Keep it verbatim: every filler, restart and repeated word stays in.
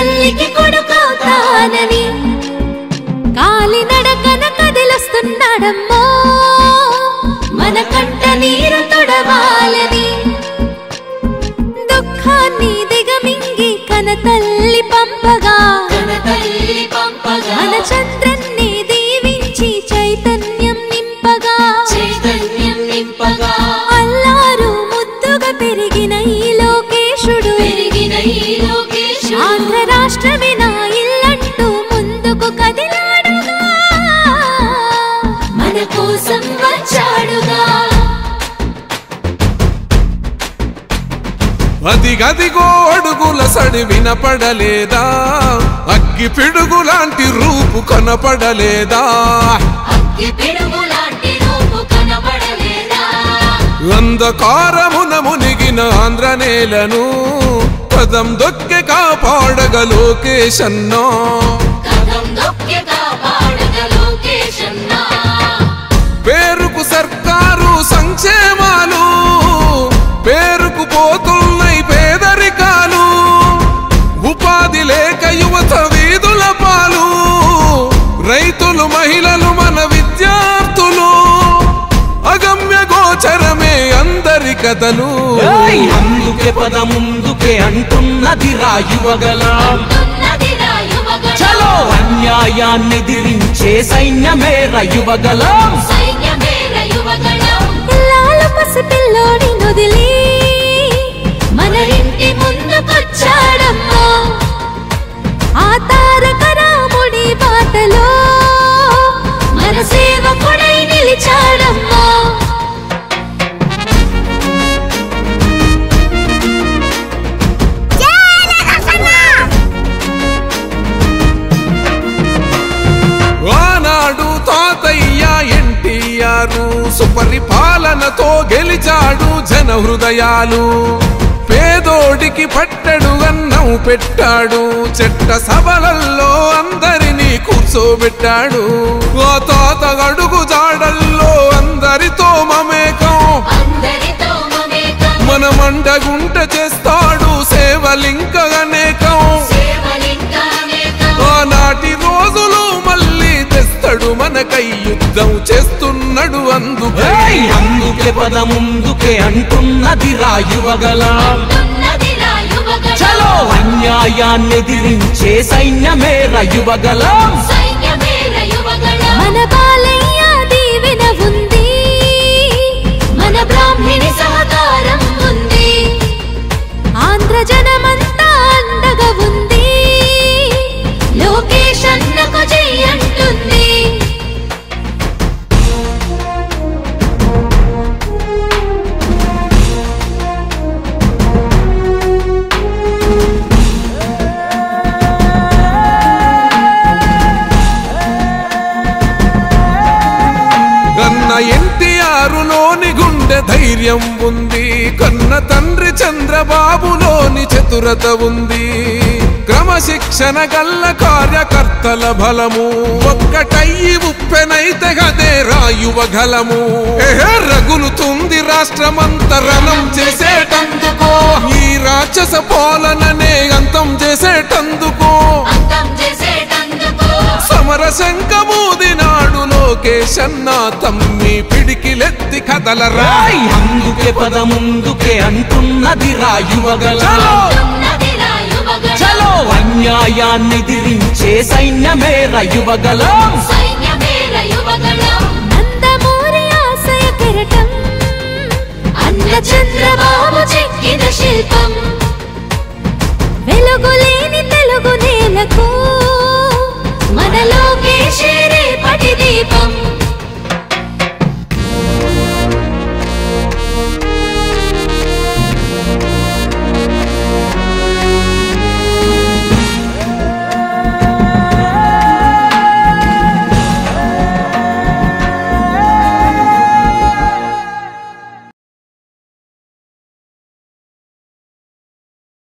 తల్లికి కొడుకవుతానని కాలి నడకన కదిలొస్తున్నాడమ్మో మన కంట నీరు తొడవాలని దుఃఖాన్ని దిగమింగి కన తల్లి పంపగా మన చంద్రన్ని దీవించి చైతన్యం నింపగా చైతన్యం నింపగా అల్లారు ముద్దుగా పెరిగిన ఈ లోకేశుడు పెరిగిన ఈ లోకేశుడు ఆంధ్ర రాష్ట్రమే నా ఇల్లంటూ ముందుకు కదిలాడుగా మన కోసం వచ్చాడుగా అదిగదిగో అడుగుల సడి వినపడలేదా అగ్గి పిడుగులాంటి రూపు కనపడలేదా అగ్గి పిడుగులాంటి రూపు కనపడలేదా అంధకారమున మునిగిన ఆంధ్ర నేలను పదం దొక్కె కాపాడగ లోకేశన్నా కదం దొక్కె కాపాడగ లోకేశన్నా పేరుకు సర్కారు సంక్షేమాలు పేరుకు పోతున్నాయి పేదరికాలు ఉపాధి లేక యువత వీధుల పాలు రైతులు మహిళలు మన విద్యార్థులు అగమ్య గోచరమే అందరి కథలు అందుకే పద ముందుకే అంటున్నది రాయువగలం చలో అన్యాయాన్ని దిరించే సైన్యమే రయువగలం లాలు పసిపిల్లోడి నుదిలి మన ఇంటి ముందుకొచ్చాడమ్మా ఆ తారక రాముడి బాటలో మన సేవకుడై నిలిచాడమ్మా ఆనాడు తాతయ్య ఎన్టీఆర్ సుపరిపాలనతో గెలిచాడు జన హృదయాలు పేదోడికి పట్టడు అన్నం పెట్టాడు చెట్ట సభలల్లో అందరినీ కూర్చోబెట్టాడు ఆ తాత అడుగు జాడల్లో అందరితో మమేకం మన మండగుంట చేస్తాడు సేవలింక అనేకం ఆనాటి రోజులు మళ్ళీ తెస్తాడు మనకై యుద్ధం చేస్తున్నాడు అందుకే అందుకే పద ముందుకే అంటున్నది రాయువగలం చలో అన్యాయాన్ని దిరించే సైన్యమే రయువగలం మన బాలయ్య దీవెన ఉంది మన బ్రాహ్మణి సహకారం ఉంది ఆంధ్ర జనమంతా అండగా ఉంది లోకేశ్ అన్నకు జై అంటుంది కన్న ఎన్టీఆర్ లోని గుండె ధైర్యం ఉంది కన్న తండ్రి చంద్రబాబులోని చతురత ఉంది క్రమశిక్షణ గల్ల కార్యకర్తల బలము ఒక్కటయ్యి ఉప్పెనైతే గదే రాయువగలము రగులుతుంది రాష్ట్రమంతరణం చేసేటందుకో ఈ రాక్షస పాలననే అంతం చేసేటందుకో సమర శంఖమూదినాడు లోకేశన్న తమ్మి పిడికిలెత్తి కదలరా అందుకే పద ముందుకే అంటున్నది రాయువగలం చలో అన్యాయాన్ని దిరించే సైన్యమే రయువగలం నందమూరి ఆశయ కిరటం అన్న చంద్రబాబు చెక్కిన శిల్పం